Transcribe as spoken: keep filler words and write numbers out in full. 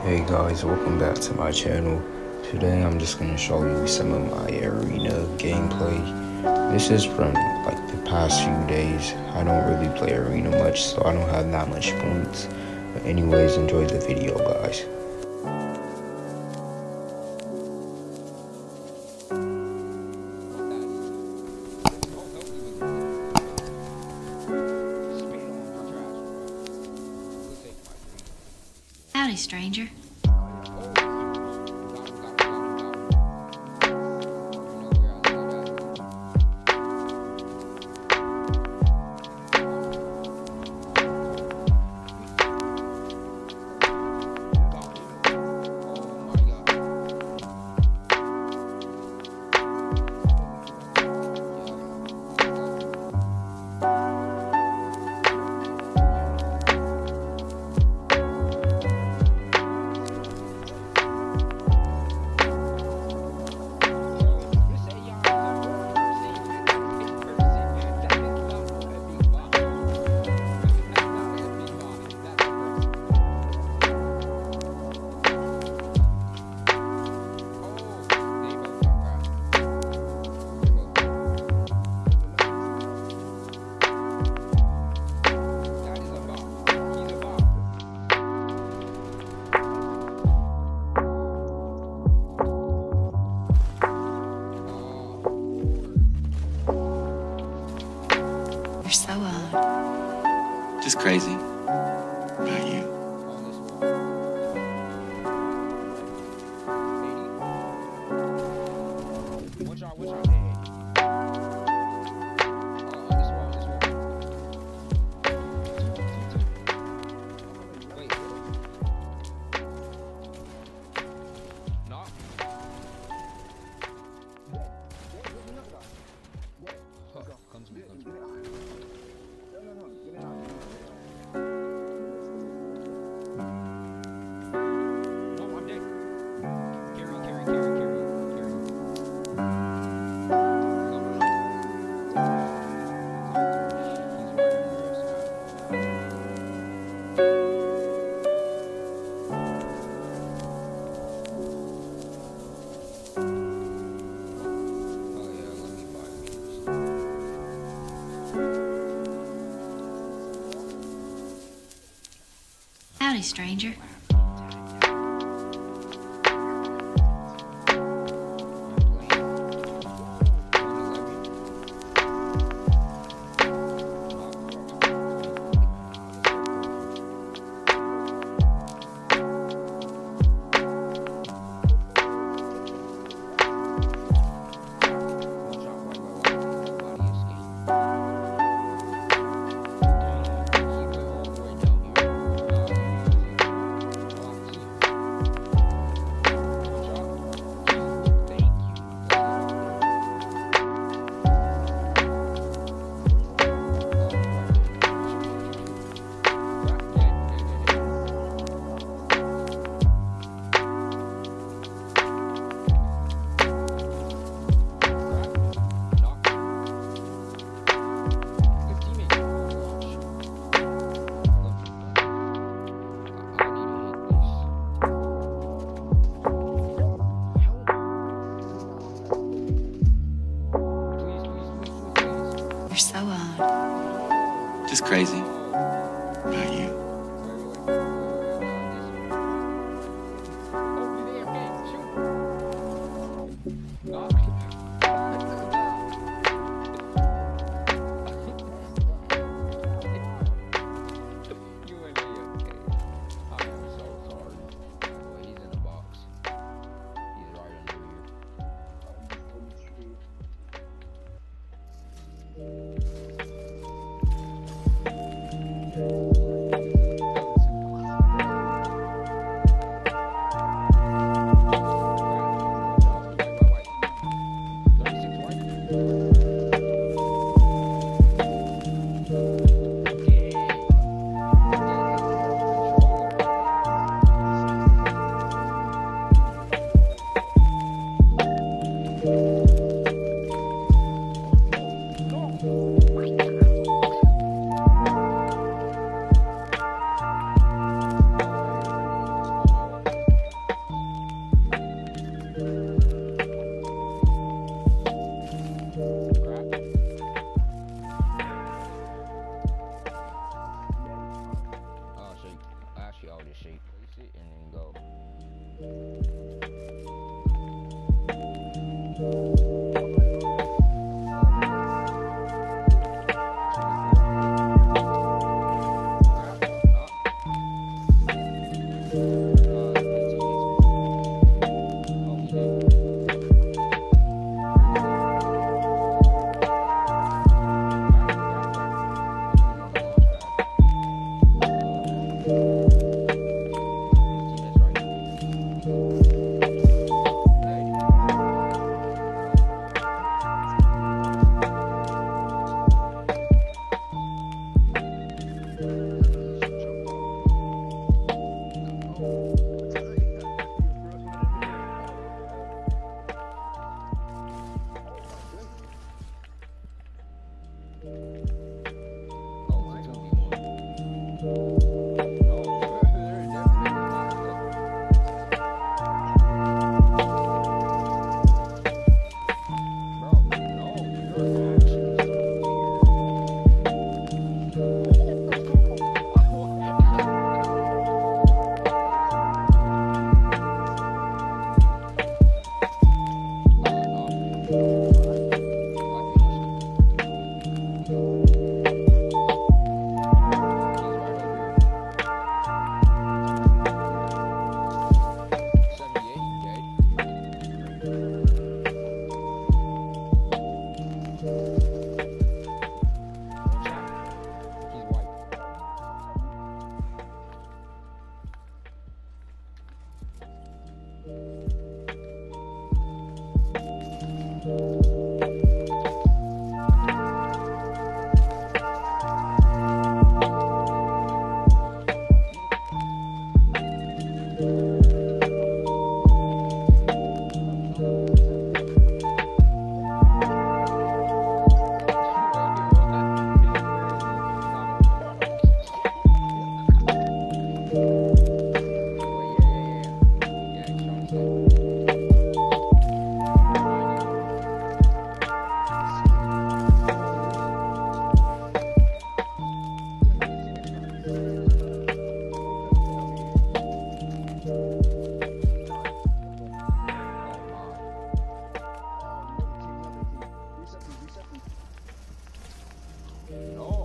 Hey guys, welcome back to my channel. Today I'm just going to show you some of my arena gameplay. This is from like the past few days. I don't really play arena much, so I don't have that much points. But anyways, enjoy the video guys. Howdy, stranger. You're so odd. Just crazy. About you. Howdy, stranger. You're so odd. Just crazy. About you. Thank you. Oh, it's a two v one. No, there is definitely not. Bro, no, your actions No.